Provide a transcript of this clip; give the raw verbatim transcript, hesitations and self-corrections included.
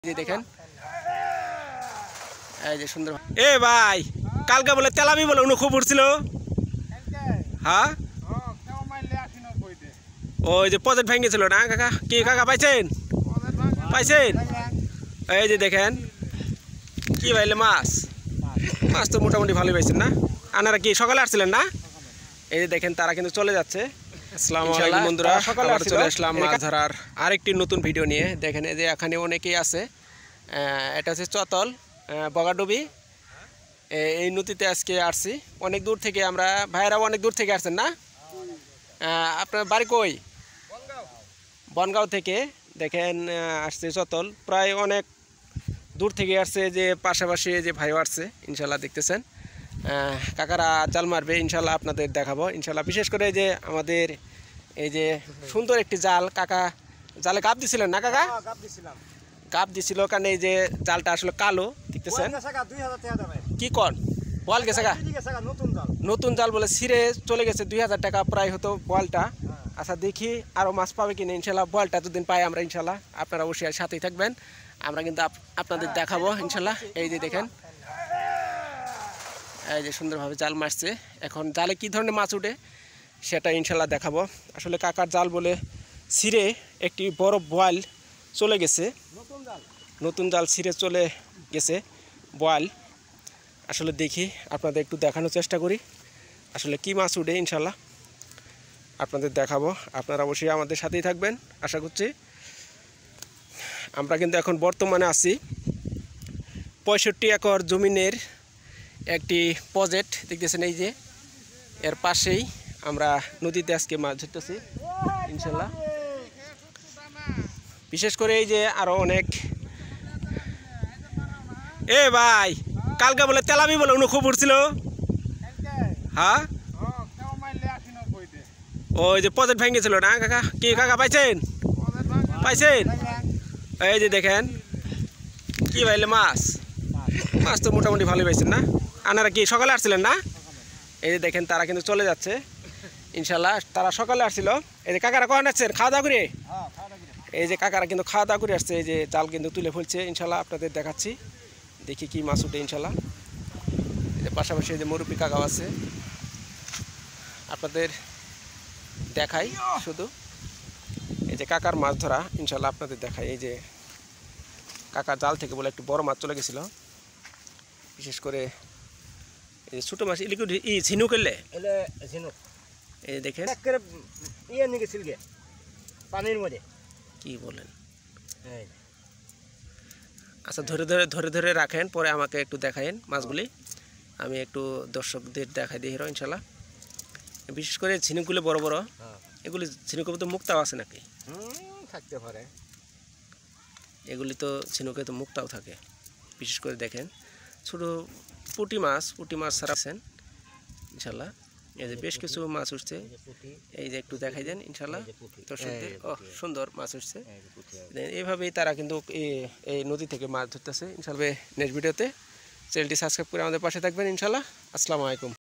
যে দেখেন এই যে সুন্দর এ ভাই কালকে বলে তেলাবি বলে উনি খুব উঠছিল হ্যাঁ ওই যে প্রজেক্ট ভেঙেছিল না কাকা কি কাকা পাইছেন পাইছেন এই যে দেখেন কি ভাইলে মাছ মাছ তো মোটামুটি ভালোই পাইছেন না আপনারা কি সকালে আসছিলেন না এই যে দেখেন তারা কিন্তু চলে যাচ্ছে। আসসালামু আলাইকুম বন্ধুরা, সকালে চলে আসলাম মাছ ধরার আরেকটি নতুন ভিডিও নিয়ে। দেখেন এই যে এখানে অনেকেই আছে, এটা হচ্ছে চতল বগাডুবি, এই নদীতে আজকে আসছি অনেক দূর থেকে। আমরা ভাইয়েরাও অনেক দূর থেকে আসছেন না? আপনার বাড়ি কই? বনগাঁও থেকে দেখেন আসছে চতল, প্রায় অনেক দূর থেকে আসছে। যে পাশাপাশি যে ভাইও আসছে ইনশাল্লাহ দেখতেছেন। কাকারা জাল মারবে ইনশাল্লাহ, আপনাদের দেখাবো ইনশাল্লাহ। বিশেষ করে যে আমাদের এই যে সুন্দর একটি জাল, কাকা জালে গাপ দিছিলেন না কাকা? গাপ দিছিল কারণ এই যে জালটা আসলে কালো দেখতেছেন। কি কন বল গেছে গা নতুন জাল বলে ছিঁড়ে চলে গেছে, দুই হাজার টাকা প্রায় হতো বলটা। আচ্ছা দেখি আরও মাছ পাবে কিনা ইনশাল্লাহ। বলটা দুদিন পাই আমরা ইনশাল্লাহ, আপনারা অবশ্যই সাথেই থাকবেন, আমরা কিন্তু আপনাদের দেখাবো ইনশাল্লাহ। এই যে দেখেন এই যে সুন্দরভাবে জাল মারছে। এখন জালে কি ধরনের মাছ উঠে সেটা ইনশাল্লাহ দেখাবো। আসলে কাকার জাল বলে ছিঁড়ে একটি বড় বোয়াল চলে গেছে, নতুন জাল ছিঁড়ে চলে গেছে বোয়াল। আসলে দেখি আপনাদের একটু দেখানোর চেষ্টা করি আসলে কি মাছ উঠে ইনশাল্লাহ আপনাদের দেখাবো। আপনারা অবশ্যই আমাদের সাথেই থাকবেন আশা করছি। আমরা কিন্তু এখন বর্তমানে আছি পঁয়ষট্টি একর জমিনের একটি প্রজেক্ট দেখতেছেন। এই যে এর পাশেই আমরা নদীতে আজকে মাছ ধরতেছি ইনশাল্লাহ। বিশেষ করে এই যে আরো অনেক এ ভাই কালকে বলে তেলাবি বলে উনি খুব উঠছিল হ্যাঁ, ওই যে প্রজেক্ট ভেঙেছিল না কাকা কি কাকা পাইছেন পাইছেন এই যে দেখেন কি ভাইলে মাছ মাছ তো মোটামুটি ভালোই পাইছেন না? আপনারা কি সকালে আসছিলেন না? এই যে দেখেন তারা কিন্তু চলে যাচ্ছে ইনশাল্লাহ। তারা সকালে আসছিল। এই যে কাকারা কখন আসছেন খাওয়া দাওয়া করে? এই যে কাকারা কিন্তু খাওয়া দাওয়া করে আসছে। এই যে জাল কিন্তু তুলে ফেলছে ইনশাল্লাহ, আপনাদের দেখাচ্ছি দেখি কি মাছ উঠে ইনশাল্লাহ। এই যে পাশাপাশি এই যে মুরব্বী কাকাও আছে, আপনাদের দেখাই শুধু। এই যে কাকার মাছ ধরা ইনশাল্লাহ আপনাদের দেখাই। এই যে কাকার জাল থেকে বলে একটু বড় মাছ চলে গেছিল, বিশেষ করে এই যে ছোটো মাছ লিকুইড ই ঝিনুক এলে ঝিনুক। এই দেখেন ইয়ে নিয়ে গেছিল গে পানির মধ্যে, কি বলেন? আচ্ছা ধরে ধরে ধরে ধরে রাখেন, পরে আমাকে একটু দেখায়েন মাছগুলি, আমি একটু দর্শকদের দেখাই দিই হিরো ইনশাল্লাহ। বিশেষ করে ঝিনুকগুলো বড় বড়, এগুলি ঝিনুকের তো মুক্তাও আছে নাকি? থাকতে পারে, এগুলি তো ঝিনুকে তো মুক্তাও থাকে। বিশেষ করে দেখেন ছোটো পুঁটি মাছ, পুঁটি মাছ ছাড়া আছেন ইনশাল্লাহ। এই যে বেশ কিছু মাছ উঠছে, এই যে একটু দেখাই দেন ইনশাল্লাহ দর্শকদের। ও সুন্দর মাছ উঠছে। এইভাবেই তারা কিন্তু এই নদী থেকে মাছ ধরতেছে ইনশাল্লাহ। নেক্সট ভিডিওতে চ্যানেলটি সাবস্ক্রাইব করে আমাদের পাশে থাকবেন ইনশাল্লাহ। আসসালামু আলাইকুম।